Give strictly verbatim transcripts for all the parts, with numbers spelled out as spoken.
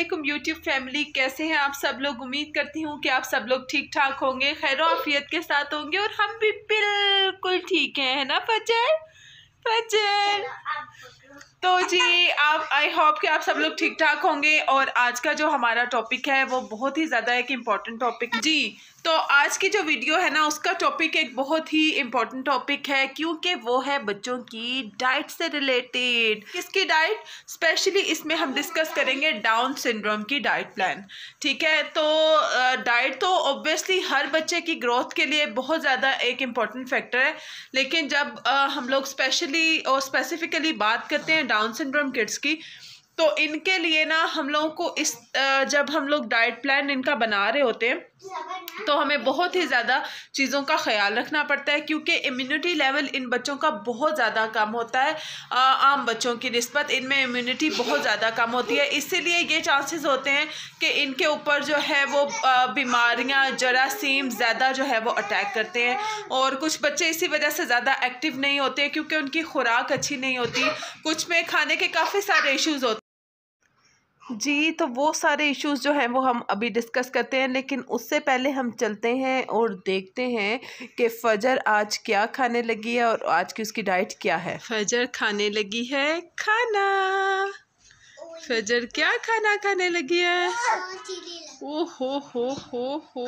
अस्सलामुअलैकुम YouTube family, कैसे हैं आप सब लोग। उम्मीद करती हूँ कि आप सब लोग ठीक ठाक होंगे, खैर आफियत के साथ होंगे और हम भी बिल्कुल ठीक हैं, है ना फजर फजर। तो जी आप आई होप कि आप सब लोग ठीक ठाक होंगे। और आज का जो हमारा टॉपिक है वो बहुत ही ज़्यादा एक इम्पॉर्टेंट टॉपिक जी। तो आज की जो वीडियो है ना उसका टॉपिक एक बहुत ही इम्पॉर्टेंट टॉपिक है, क्योंकि वो है बच्चों की डाइट से रिलेटेड। किसकी डाइट? स्पेशली इसमें हम डिस्कस करेंगे डाउन सिंड्रोम की डाइट प्लान। ठीक है, तो डाइट तो ऑब्वियसली हर बच्चे की ग्रोथ के लिए बहुत ज़्यादा एक इम्पॉर्टेंट फैक्टर है, लेकिन जब आ, हम लोग स्पेशली और स्पेसिफिकली बात करते हैं डाउन सिंड्रोम किड्स की, तो इनके लिए ना हम लोगों को इस जब हम लोग डाइट प्लान इनका बना रहे होते हैं तो हमें बहुत ही ज़्यादा चीज़ों का ख्याल रखना पड़ता है, क्योंकि इम्यूनिटी लेवल इन बच्चों का बहुत ज़्यादा कम होता है आम बच्चों की निस्बत। इनमें इम्यूनिटी बहुत ज़्यादा कम होती है, इसीलिए ये चांसेस होते हैं कि इनके ऊपर जो है वो बीमारियां जरासीम ज़्यादा जो है वो अटैक करते हैं। और कुछ बच्चे इसी वजह से ज़्यादा एक्टिव नहीं होते क्योंकि उनकी खुराक अच्छी नहीं होती, कुछ में खाने के काफ़ी सारे इश्यूज़ होते जी। तो वो सारे इश्यूज जो हैं वो हम अभी डिस्कस करते हैं, लेकिन उससे पहले हम चलते हैं और देखते हैं कि फजर आज क्या खाने लगी है और आज की उसकी डाइट क्या है। फजर खाने लगी है खाना। फजर क्या खाना खाने लगी है? ओ हो हो हो हो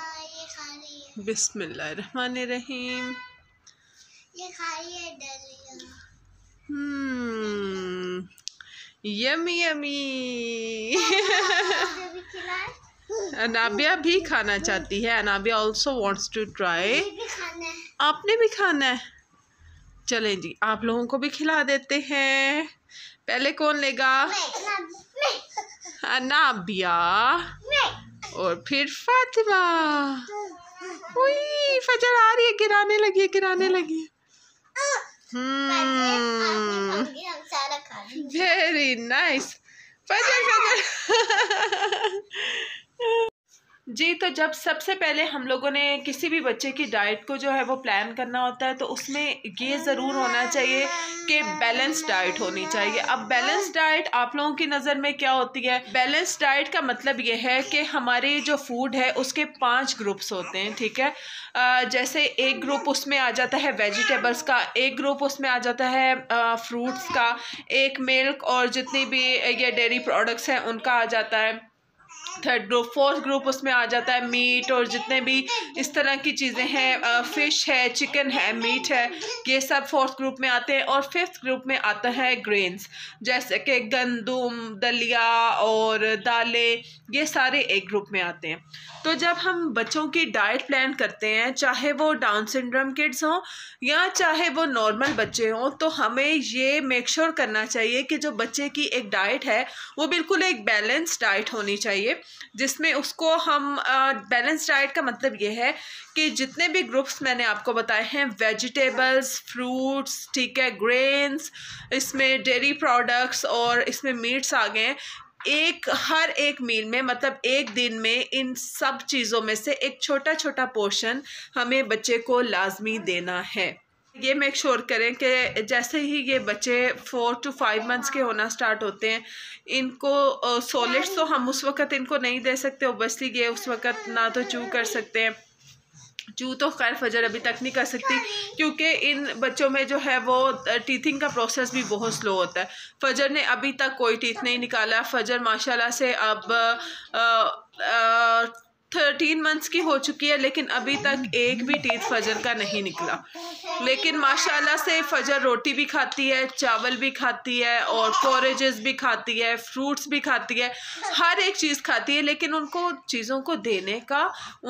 बिस्मिल्लाहिर्रहमानिर्रहीम। हम्म यमी यमी। अनाबिया भी खाना चाहती है। Anabia also wants to try. आपने भी खाना है? चलें जी, आप लोगों को भी खिला देते हैं। पहले कौन लेगा? अनाबिया और फिर फातिमा। उई, फजर आ रही है, गिराने लगी है गिराने लगी है। हम्म वेरी नाइस फजर फजर। जी, तो जब सबसे पहले हम लोगों ने किसी भी बच्चे की डाइट को जो है वो प्लान करना होता है तो उसमें ये ज़रूर होना चाहिए कि बैलेंस डाइट होनी चाहिए। अब बैलेंस डाइट आप लोगों की नज़र में क्या होती है? बैलेंस डाइट का मतलब ये है कि हमारे जो फूड है उसके पांच ग्रुप्स होते हैं। ठीक है, आ, जैसे एक ग्रुप उसमें आ जाता है वेजिटेबल्स का, एक ग्रुप उसमें आ जाता है फ्रूट्स का, एक मिल्क और जितनी भी ये डेयरी प्रोडक्ट्स हैं उनका आ जाता है। थर्ड ग्रुप, फोर्थ ग्रुप उसमें आ जाता है मीट और जितने भी इस तरह की चीज़ें हैं, फ़िश है, चिकन है, मीट है, ये सब फोर्थ ग्रुप में आते हैं। और फिफ्थ ग्रुप में आता है ग्रेन्स, जैसे कि गंदम, दलिया और दालें, ये सारे एक ग्रुप में आते हैं। तो जब हम बच्चों की डाइट प्लान करते हैं, चाहे वो डाउन सिंड्रोम किड्स हों या चाहे वो नॉर्मल बच्चे हों, तो हमें ये मेक श्योर करना चाहिए कि जो बच्चे की एक डाइट है वो बिल्कुल एक बैलेंस डाइट होनी चाहिए, जिसमें उसको हम बैलेंस डाइट का मतलब ये है कि जितने भी ग्रुप्स मैंने आपको बताए हैं, वेजिटेबल्स, फ्रूट्स, ठीक है, ग्रेन्स, इसमें डेयरी प्रोडक्ट्स और इसमें मीट्स आ गए, एक हर एक मील में मतलब एक दिन में इन सब चीज़ों में से एक छोटा छोटा पोर्शन हमें बच्चे को लाजमी देना है। ये मेक श्योर करें कि जैसे ही ये बच्चे फोर टू फाइव मंथ्स के होना स्टार्ट होते हैं, इनको सॉलिड्स तो हम उस वक़्त इनको नहीं दे सकते, ओबियसली ये उस वक़्त ना तो चू कर सकते हैं, चू तो खैर फजर अभी तक नहीं कर सकती क्योंकि इन बच्चों में जो है वो टीथिंग का प्रोसेस भी बहुत स्लो होता है। फजर ने अभी तक कोई टीथ नहीं निकाला। फजर माशाल्लाह से अब आ, आ, थर्टीन मंथ्स की हो चुकी है, लेकिन अभी तक एक भी टीथ फजर का नहीं निकला। लेकिन माशाल्लाह से फजर रोटी भी खाती है, चावल भी खाती है और पोरेजेस भी खाती है, फ्रूट्स भी खाती है, हर एक चीज़ खाती है। लेकिन उनको चीज़ों को देने का,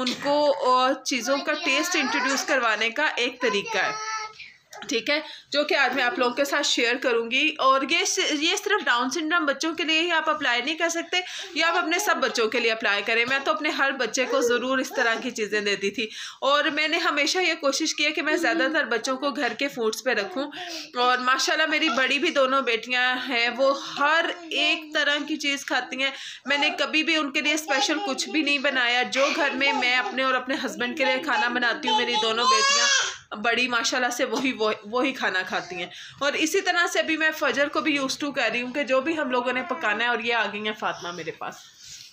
उनको चीज़ों का टेस्ट इंट्रोड्यूस करवाने का एक तरीका है, ठीक है, जो कि आज मैं आप लोगों के साथ शेयर करूंगी। और ये ये सिर्फ डाउन सिंड्रोम बच्चों के लिए ही आप अप्लाई नहीं कर सकते, या आप अपने सब बच्चों के लिए अप्लाई करें। मैं तो अपने हर बच्चे को ज़रूर इस तरह की चीज़ें देती थी और मैंने हमेशा ये कोशिश की है कि मैं ज़्यादातर बच्चों को घर के फूड्स पे रखूं। और माशाल्लाह मेरी बड़ी भी दोनों बेटियां हैं, वो हर एक तरह की चीज़ खाती हैं। मैंने कभी भी उनके लिए स्पेशल कुछ भी नहीं बनाया। जो घर में मैं अपने और अपने हस्बैंड के लिए खाना बनाती हूँ, मेरी दोनों बेटियाँ बड़ी माशाल्लाह से वही वो वही खाना खाती हैं। और इसी तरह से अभी मैं फजर को भी यूज़ टू कर रही हूँ कि जो भी हम लोगों ने पकाना है, और ये आ गई हैं फातिमा मेरे पास,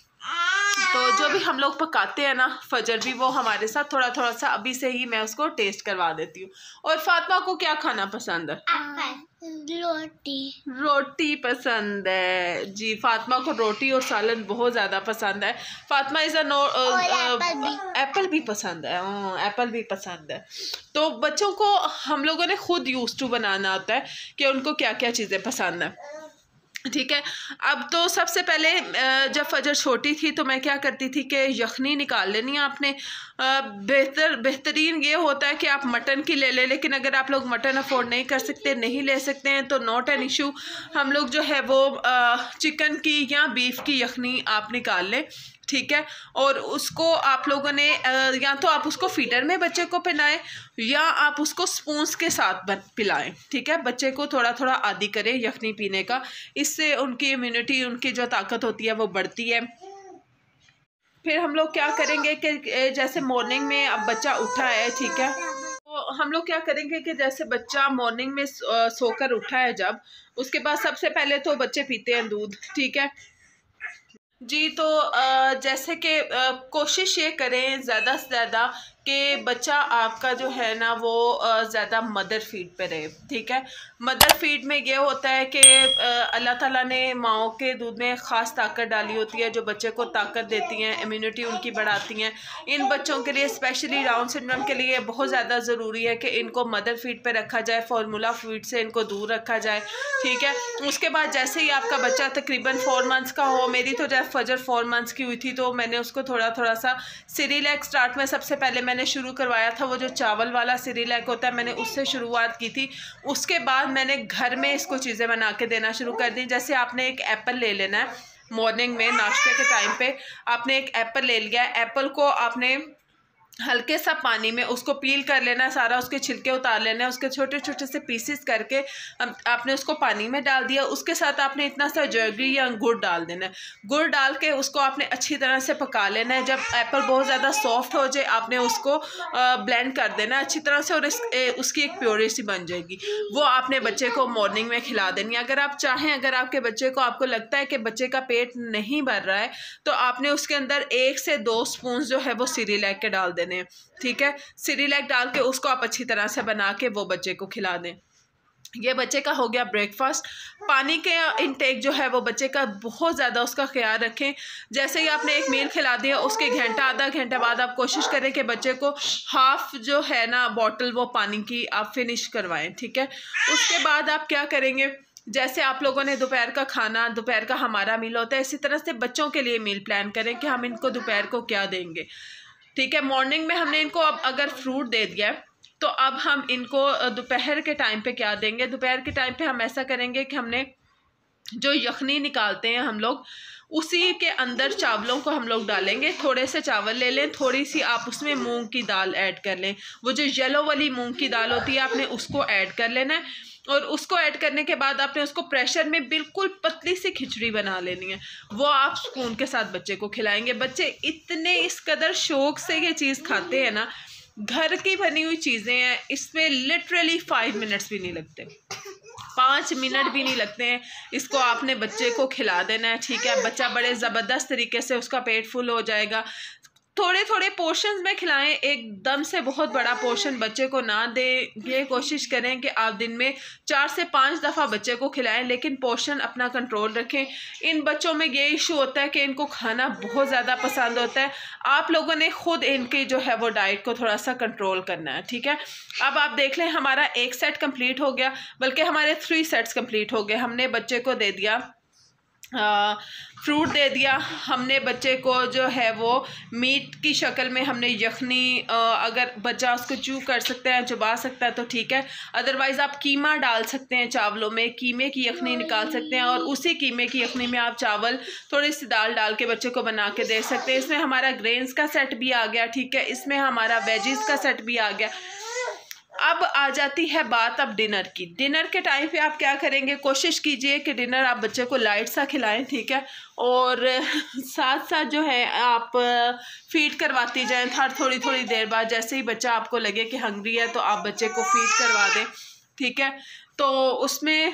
तो जो भी हम लोग पकाते हैं ना फजर भी, वो हमारे साथ थोड़ा थोड़ा सा अभी से ही मैं उसको टेस्ट करवा देती हूँ। और फातिमा को क्या खाना पसंद है? रोटी। रोटी पसंद है जी, फातिमा को रोटी और सालन बहुत ज़्यादा पसंद है। Fatima is a no apple भी पसंद है, एप्पल भी पसंद है। तो बच्चों को हम लोगों ने खुद यूज़ टू बनाना होता है कि उनको क्या क्या चीज़ें पसंद है, ठीक है। अब तो सबसे पहले जब फजर छोटी थी तो मैं क्या करती थी कि यखनी निकाल लेनी है आपने। बेहतर बेहतरीन ये होता है कि आप मटन की ले लें, लेकिन अगर आप लोग मटन अफोर्ड नहीं कर सकते, नहीं ले सकते हैं, तो नॉट एन इशू। हम लोग जो है वो चिकन की या बीफ की यखनी आप निकाल लें, ठीक है। और उसको आप लोगों ने या तो आप उसको फीडर में बच्चे को पिलाएं या आप उसको स्पून्स के साथ पिलाएं, ठीक है। बच्चे को थोड़ा थोड़ा आदी करें यखनी पीने का, इससे उनकी इम्यूनिटी, उनकी जो ताकत होती है वो बढ़ती है। फिर हम लोग क्या करेंगे कि जैसे मॉर्निंग में अब बच्चा उठा है, ठीक है, तो हम लोग क्या करेंगे कि जैसे बच्चा मॉर्निंग में सोकर उठा है जब, उसके बाद सबसे पहले तो बच्चे पीते हैं दूध, ठीक है जी। तो जैसे कि कोशिश ये करें ज़्यादा से ज़्यादा कि बच्चा आपका जो है ना वो ज़्यादा मदर फीड पे रहे, ठीक है। मदर फीड में ये होता है कि अल्लाह ताला ने माओं के दूध में ख़ास ताकत डाली होती है जो बच्चे को ताकत देती हैं, इम्यूनिटी उनकी बढ़ाती हैं। इन बच्चों के लिए स्पेशली डाउन सिंड्रोम के लिए बहुत ज़्यादा ज़रूरी है कि इनको मदर फीड पे रखा जाए, फार्मूला फीड से इनको दूर रखा जाए, ठीक है। उसके बाद जैसे ही आपका बच्चा तकरीबन फोर मंथ्स का हो, मेरी तो जब फजर फोर मंथ्स की हुई थी तो मैंने उसको थोड़ा थोड़ा सा सिरिलैक स्टार्ट में सबसे पहले मैंने शुरू करवाया था, वो जो चावल वाला सिरिलैक होता है मैंने उससे शुरुआत की थी। उसके बाद मैंने घर में इसको चीज़ें बना के देना शुरू कर दी। जैसे आपने एक एप्पल ले लेना है, मॉर्निंग में नाश्ते के टाइम पे आपने एक एप्पल ले लिया है, एप्पल को आपने हल्के सा पानी में उसको पील कर लेना है, सारा उसके छिलके उतार लेना है, उसके छोटे छोटे से पीसेस करके आपने उसको पानी में डाल दिया। उसके साथ आपने इतना सा जगरी या गुड़ डाल देना है, गुड़ डाल के उसको आपने अच्छी तरह से पका लेना है। जब एप्पल बहुत ज़्यादा सॉफ्ट हो जाए आपने उसको ब्लेंड कर देना है अच्छी तरह से, और इस, ए, उसकी एक प्योरी सी बन जाएगी, वो आपने बच्चे को मॉर्निंग में खिला देनी है। अगर आप चाहें, अगर आपके बच्चे को आपको लगता है कि बच्चे का पेट नहीं भर रहा है तो आपने उसके अंदर एक से दो स्पून जो है वो सिरिलैक के डाल देने, ठीक है। सिरिलैक डाल के उसको आप अच्छी तरह से बना के वो बच्चे को खिला दें। ये बच्चे का हो गया ब्रेकफास्ट। पानी के इनटेक जो है वो बच्चे का बहुत ज़्यादा उसका ख्याल रखें। जैसे ही आपने एक मील खिला दिया उसके घंटा आधा घंटा बाद आप कोशिश करें कि बच्चे को हाफ जो है ना बॉटल वो पानी की आप फिनिश करवाएं, ठीक है। उसके बाद आप क्या करेंगे, जैसे आप लोगों ने दोपहर का खाना, दोपहर का हमारा मील होता है, इसी तरह से बच्चों के लिए मील प्लान करें कि हम इनको दोपहर को क्या देंगे, ठीक है। मॉर्निंग में हमने इनको अब अगर फ्रूट दे दिया है तो अब हम इनको दोपहर के टाइम पे क्या देंगे। दोपहर के टाइम पे हम ऐसा करेंगे कि हमने जो यखनी निकालते हैं हम लोग उसी के अंदर चावलों को हम लोग डालेंगे। थोड़े से चावल ले लें, थोड़ी सी आप उसमें मूंग की दाल ऐड कर लें, वो जो येलो वाली मूंग की दाल होती है आपने उसको ऐड कर लेना है। और उसको ऐड करने के बाद आपने उसको प्रेशर में बिल्कुल पतली सी खिचड़ी बना लेनी है, वो आप स्पून के साथ बच्चे को खिलाएंगे। बच्चे इतने इस कदर शौक से ये चीज़ खाते हैं ना, घर की बनी हुई चीज़ें हैं, इसमें लिटरली फाइव मिनट्स भी नहीं लगते, पाँच मिनट भी नहीं लगते हैं। इसको आपने बच्चे को खिला देना है, ठीक है। बच्चा बड़े ज़बरदस्त तरीके से उसका पेट फुल हो जाएगा। थोड़े थोड़े पोर्शंस में खिलाएं, एकदम से बहुत बड़ा पोर्शन बच्चे को ना दें। ये कोशिश करें कि आप दिन में चार से पाँच दफ़ा बच्चे को खिलाएं, लेकिन पोर्शन अपना कंट्रोल रखें। इन बच्चों में ये इशू होता है कि इनको खाना बहुत ज़्यादा पसंद होता है, आप लोगों ने खुद इनकी जो है वो डाइट को थोड़ा सा कंट्रोल करना है, ठीक है। अब आप देख लें हमारा एक सेट कंप्लीट हो गया, बल्कि हमारे थ्री सेट्स कंप्लीट हो गए। हमने बच्चे को दे दिया फ्रूट दे दिया, हमने बच्चे को जो है वो मीट की शक्ल में हमने यखनी, अगर बच्चा उसको चू कर सकता है, चबा सकता है तो ठीक है, अदरवाइज़ आप कीमा डाल सकते हैं चावलों में, कीमे की यखनी निकाल सकते हैं और उसी कीमे की यखनी में आप चावल थोड़ी सी दाल डाल के बच्चे को बना के दे सकते हैं। इसमें हमारा ग्रेन्स का सेट भी आ गया, ठीक है, इसमें हमारा वेजिज़ का सेट भी आ गया। अब आ जाती है बात अब डिनर की। डिनर के टाइम पे आप क्या करेंगे, कोशिश कीजिए कि डिनर आप बच्चे को लाइट सा खिलाएं, ठीक है, और साथ साथ जो है आप फीड करवाती जाएं हर थोड़ी थोड़ी देर बाद। जैसे ही बच्चा आपको लगे कि हंग्री है तो आप बच्चे को फीड करवा दें, ठीक है। तो उसमें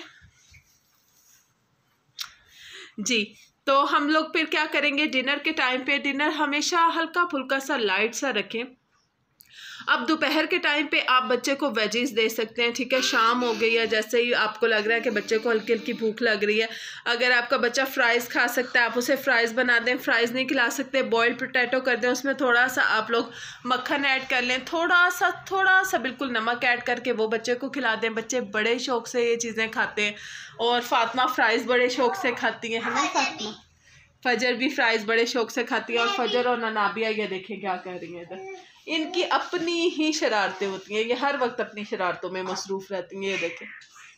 जी तो हम लोग फिर क्या करेंगे, डिनर के टाइम पे डिनर हमेशा हल्का फुल्का सा लाइट सा रखें। अब दोपहर के टाइम पे आप बच्चे को वेजीज दे सकते हैं, ठीक है। शाम हो गई है, जैसे ही आपको लग रहा है कि बच्चे को हल्की हल्की भूख लग रही है, अगर आपका बच्चा फ्राइज़ खा सकता है आप उसे फ्राइज़ बना दें। फ्राइज़ नहीं खिला सकते, बॉइल्ड पोटैटो कर दें, उसमें थोड़ा सा आप लोग मक्खन ऐड कर लें, थोड़ा सा थोड़ा सा बिल्कुल नमक ऐड करके वो बच्चे को खिला दें। बच्चे बड़े शौक से ये चीज़ें खाते हैं, और फातिमा फ्राइज़ बड़े शौक से खाती है, है ना फातिमा? फजर भी फ्राइज़ बड़े शौक से खाती है, और फजर और ननाबिया ये देखें क्या कह रही हैं इधर, इनकी अपनी ही शरारतें होती हैं, ये हर वक्त अपनी शरारतों में मसरूफ़ रहती हैं। ये देखें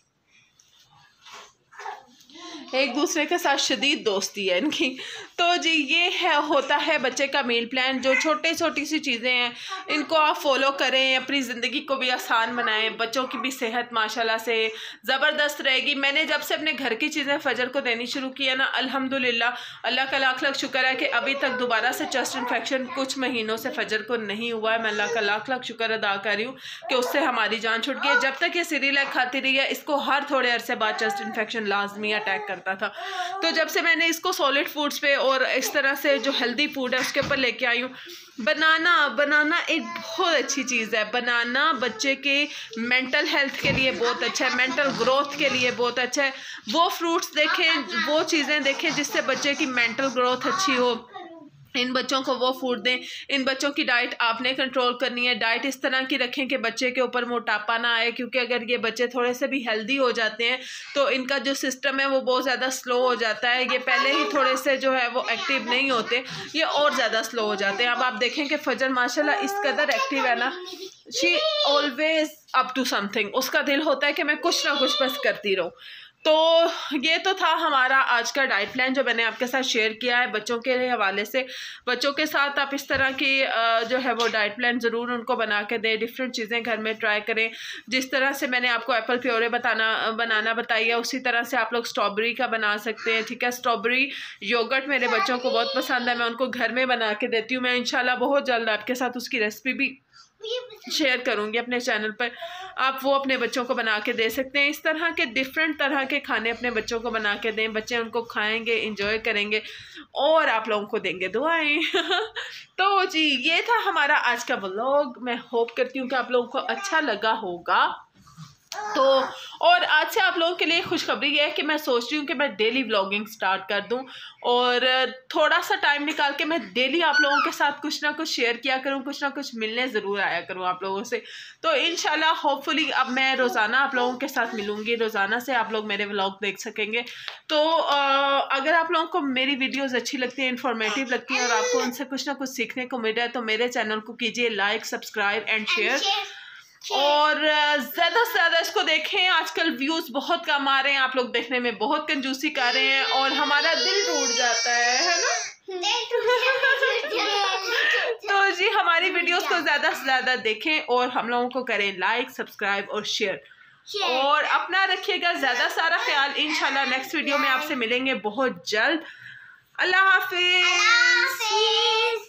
एक दूसरे के साथ शदीद दोस्ती है इनकी। तो जी ये है होता है बच्चे का मील प्लान। जो छोटे छोटी सी चीज़ें हैं इनको आप फॉलो करें, अपनी ज़िंदगी को भी आसान बनाएं, बच्चों की भी सेहत माशाल्लाह से ज़बरदस्त रहेगी। मैंने जब से अपने घर की चीज़ें फजर को देनी शुरू की है ना, अल्हम्दुलिल्लाह अल्लाह का लाख लाख शुक्र है कि अभी तक दोबारा से चेस्ट इन्फेक्शन कुछ महीनों से फजर को नहीं हुआ है। मैं अल्लाह का लाख लाख शुक्र अदा कर रही हूँ कि उससे हमारी जान छूट गई है। जब तक ये सीरियलैक खाती रही है इसको हर थोड़े अरसे बाद चेस्ट इन्फेक्शन लाजमी अटैक करता था। तो जब से मैंने इसको सॉलिड फूड्स पे और इस तरह से जो हेल्दी फूड है उसके ऊपर लेके आई हूँ। बनाना बनाना एक बहुत अच्छी चीज़ है। बनाना बच्चे के मेंटल हेल्थ के लिए बहुत अच्छा है, मेंटल ग्रोथ के लिए बहुत अच्छा है। वो फ्रूट्स देखें, वो चीज़ें देखें जिससे बच्चे की मेंटल ग्रोथ अच्छी हो, इन बच्चों को वो फूड दें। इन बच्चों की डाइट आपने कंट्रोल करनी है। डाइट इस तरह की रखें कि बच्चे के ऊपर मोटापा ना आए, क्योंकि अगर ये बच्चे थोड़े से भी हेल्दी हो जाते हैं तो इनका जो सिस्टम है वो बहुत ज़्यादा स्लो हो जाता है। ये पहले ही थोड़े से जो है वो एक्टिव नहीं होते, ये और ज़्यादा स्लो हो जाते हैं। अब आप देखें कि फजर माशाल्लाह इस कदर एक्टिव है ना, she always up to something. उसका दिल होता है कि मैं कुछ ना कुछ बस करती रहूँ। तो ये तो था हमारा आज का डाइट प्लान जो मैंने आपके साथ शेयर किया है बच्चों के हवाले से। बच्चों के साथ आप इस तरह की जो है वो डाइट प्लान ज़रूर उनको बना के दें, डिफरेंट चीज़ें घर में ट्राई करें। जिस तरह से मैंने आपको एप्पल प्योरे बताना बनाना बताई है उसी तरह से आप लोग स्ट्रॉबेरी का बना सकते हैं, ठीक है। स्ट्रॉबेरी योगर्ट मेरे बच्चों को बहुत पसंद है, मैं उनको घर में बना के देती हूँ। मैं इंशाल्लाह बहुत जल्द आपके साथ उसकी रेसिपी भी शेयर करूंगी अपने चैनल पर, आप वो अपने बच्चों को बना के दे सकते हैं। इस तरह के डिफरेंट तरह के खाने अपने बच्चों को बना के दें, बच्चे उनको खाएंगे, इंजॉय करेंगे और आप लोगों को देंगे दुआएं। तो जी ये था हमारा आज का व्लॉग। मैं होप करती हूँ कि आप लोगों को अच्छा लगा होगा। तो और आज से आप लोगों के लिए खुशखबरी ये है कि मैं सोच रही हूँ कि मैं डेली व्लॉगिंग स्टार्ट कर दूँ, और थोड़ा सा टाइम निकाल के मैं डेली आप लोगों के साथ कुछ ना कुछ शेयर किया करूँ, कुछ ना कुछ मिलने ज़रूर आया करूँ आप लोगों से। तो इंशाल्लाह होपफुली अब मैं रोज़ाना आप लोगों के साथ मिलूँगी, रोज़ाना से आप लोग मेरे व्लॉग देख सकेंगे। तो आ, अगर आप लोगों को मेरी वीडियोज़ अच्छी लगती हैं, इन्फॉर्मेटिव लगती हैं और आपको उनसे कुछ ना कुछ सीखने को मिल रहा है तो मेरे चैनल को कीजिए लाइक, सब्सक्राइब एंड शेयर, और ज़्यादा से ज़्यादा इसको देखें। आजकल व्यूज़ बहुत कम आ रहे हैं, आप लोग देखने में बहुत कंजूसी कर रहे हैं और हमारा दिल टूट जाता है, है ना। तो जी हमारी वीडियोस को ज़्यादा से ज़्यादा देखें और हम लोगों को करें लाइक, सब्सक्राइब और शेयर, और अपना रखिएगा ज़्यादा सारा ख्याल। इंशाल्लाह नेक्स्ट वीडियो में आपसे मिलेंगे बहुत जल्द। अल्लाह हाफिज़।